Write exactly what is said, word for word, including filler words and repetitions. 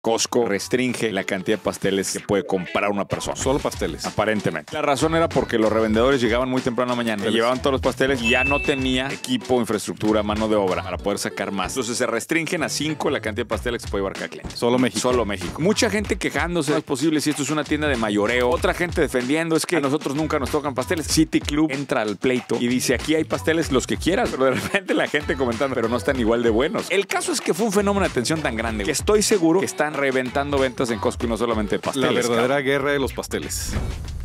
Costco restringe la cantidad de pasteles que puede comprar una persona. Solo pasteles. Aparentemente. La razón era porque los revendedores llegaban muy temprano en la mañana, llevaban todos los pasteles y ya no tenía equipo, infraestructura, mano de obra para poder sacar más. Entonces se restringen a cinco la cantidad de pasteles que se puede llevar cada cliente. Solo México. Solo México. Mucha gente quejándose, no es posible si esto es una tienda de mayoreo. Otra gente defendiendo, es que a nosotros nunca nos tocan pasteles. City Club entra al pleito y dice, aquí hay pasteles los que quieras, pero de repente la gente comentando, pero no están igual de buenos. El caso es que fue un fenómeno de atención tan grande que estoy seguro que están reventando ventas en Costco y no solamente de pasteles. La verdadera cabrón. guerra de los pasteles.